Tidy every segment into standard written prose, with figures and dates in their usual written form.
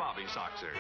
Bobby Soxer.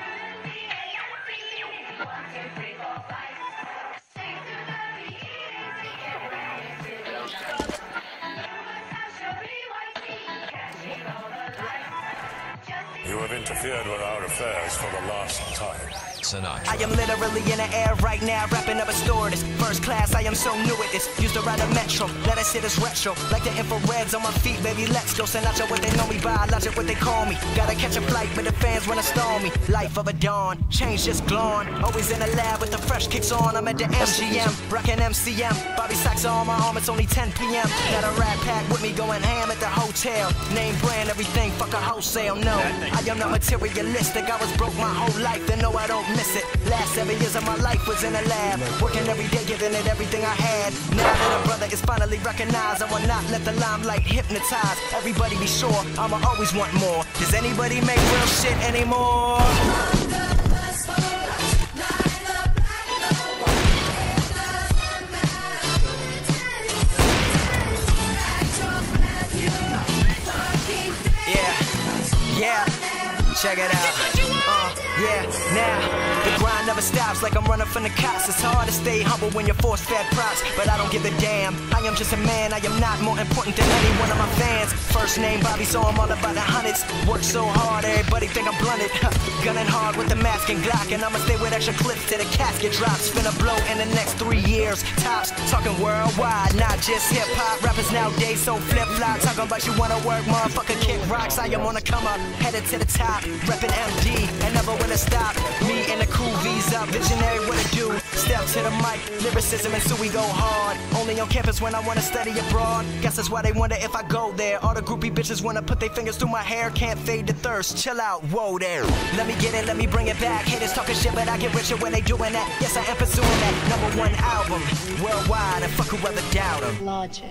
You have interfered with our affairs for the last time. Sinatra. I am literally in the air right now, wrapping up a stewardess. First class, I am so new at this. Used to ride a metro, let us hit us retro. Like the infrareds on my feet, baby, let's go. Sinatra, what they know me by, logic, what they call me. Gotta catch a flight, but the fans wanna stall me. Life of a dawn, change just glowing. Always in the lab with the fresh kicks on. I'm at the MGM, rockin' MCM. Bobby Soxer on my arm, it's only 10 p.m. Got a rat pack with me going ham at the hotel. Name brand, everything, fuck a wholesale, no. I am not materialistic, I was broke my whole life, and no, I don't miss it. Last 7 years of my life was in a lab, working every day, giving it everything I had. Now that a brother is finally recognized, I will not let the limelight hypnotize. Everybody be sure, I'ma always want more. Does anybody make real shit anymore? Yeah, check it out. Yeah, now the grind never stops like I'm running from the cops. It's hard to stay humble when you're force-fed props, but I don't give a damn. I am just a man, I am not more important than any one of my fans. First name Bobby, so I'm all about the hundreds. Work so hard, everybody think I'm blunted. Gunning hard with the mask and Glock, and I'ma stay with extra clips till the casket drops. Finna blow in the next 3 years, tops. Talking worldwide, not just hip-hop. Rappers nowadays so flip-flop. Talking about you wanna work, motherfucker, kick rocks. I am on the come up, headed to the top. Reppin' MD, and never wanna stop. Me and the crew, V's up, visionary, what to do. Step to the mic, lyricism, and so we go hard. Only on campus when I wanna study abroad. Guess that's why they wonder if I go there. All the groupie bitches wanna put their fingers through my hair. Can't fade the thirst, chill out, whoa there. Let me get it, let me bring it back. Haters talking shit, but I get richer when they doing that. Yes, I am pursuing that #1 album worldwide, and fuck whoever doubt 'em. Logic.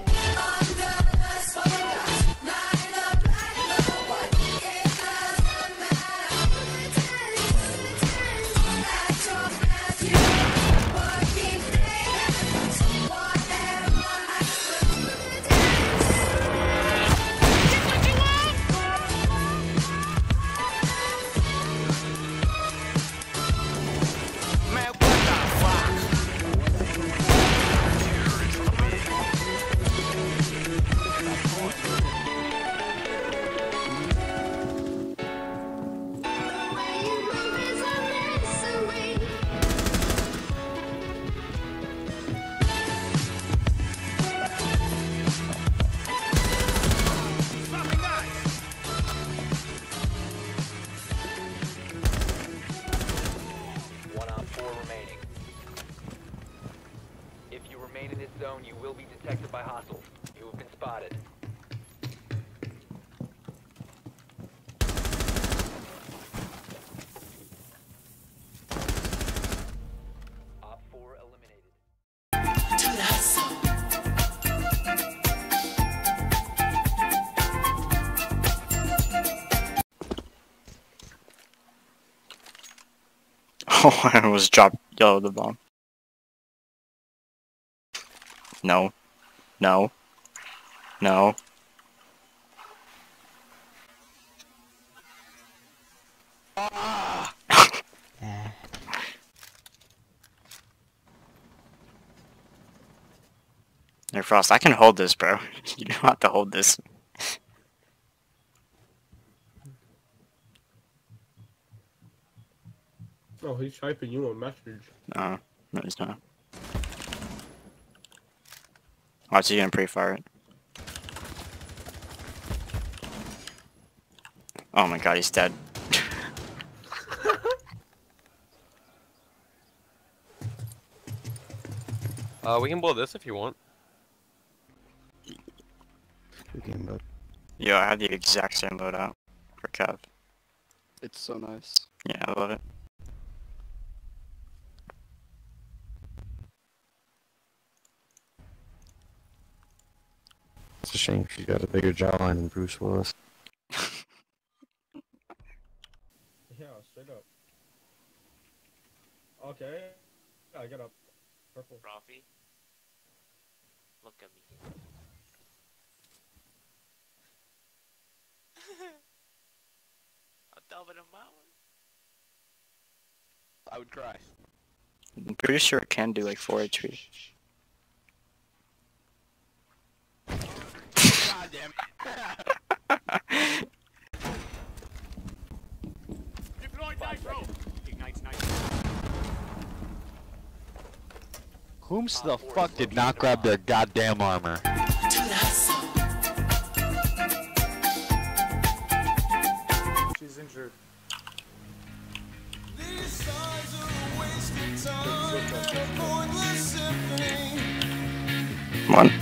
In this zone, you will be detected by hostiles. You have been spotted. Op 4 eliminated. Oh, I almost dropped yellow the bomb. No. No. No. Hey Frost, I can hold this, bro. You don't have to hold this. Oh, he's typing you a message. No, he's not. Watch, he's gonna pre-fire it. Oh my god, he's dead. We can blow this if you want. Yo, I have the exact same loadout for Kev. It's so nice. Yeah, I love it. It's a shame she's got a bigger jawline than Bruce Willis. Yeah, straight up. Okay. I get up. Purple. Rafi, look at me. I'm dubbing him out. I would cry. I'm pretty sure it can do like 4 HP. God damn it. Whom's the fuck did not grab their goddamn armor? She's injured. Come on.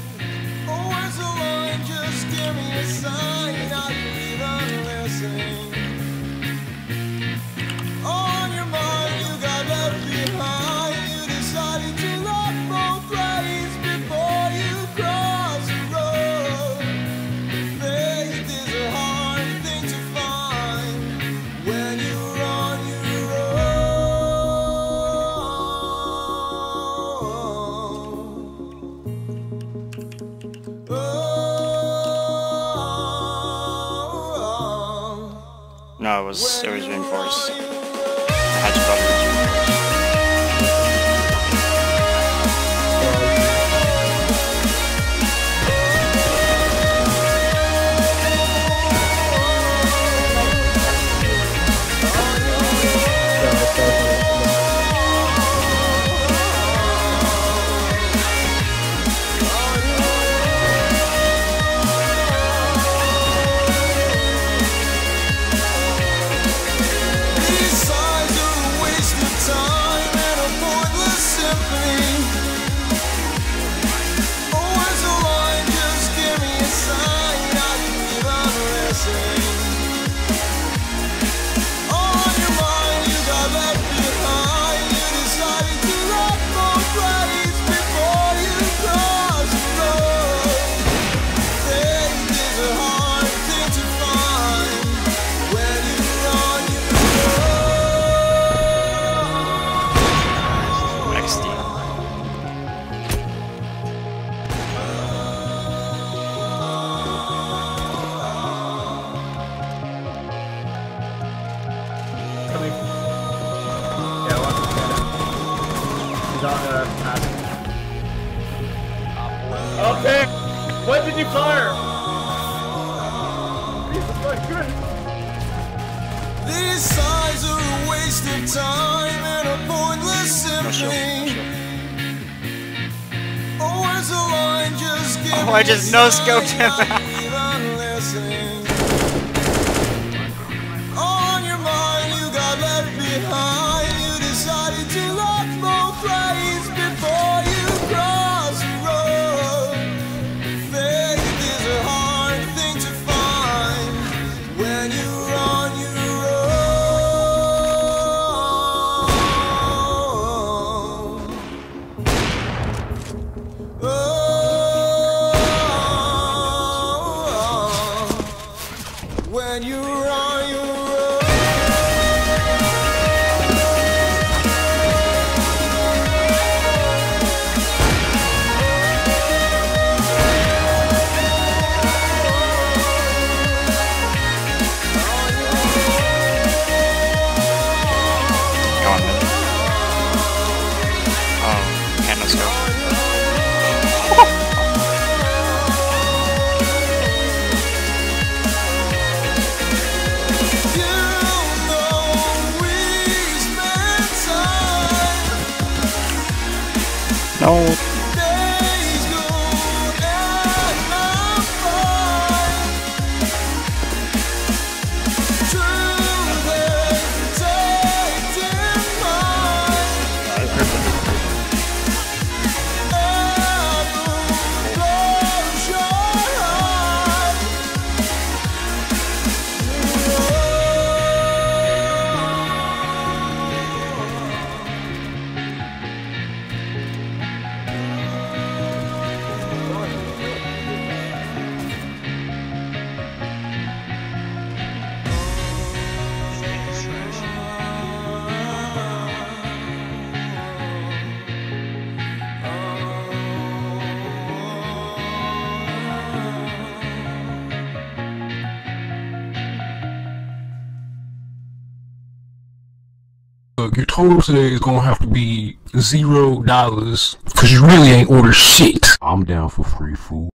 No, it was reinforced. I had to probably reinforced. Okay! When did you fire? Jesus my goodness! These signs are a waste of time and a pointless symphony. Oh, where's the line? Just give Oh, I just no-scoped him. On your mind, you got left behind. You decided to lock both ways before you cross the road. Faith is a hard thing to find when you're on your own. When you're on your own. Go on, man. Oh, okay, let's go. No. Look, your total today is gonna have to be $0 because you really ain't ordered shit. I'm down for free food.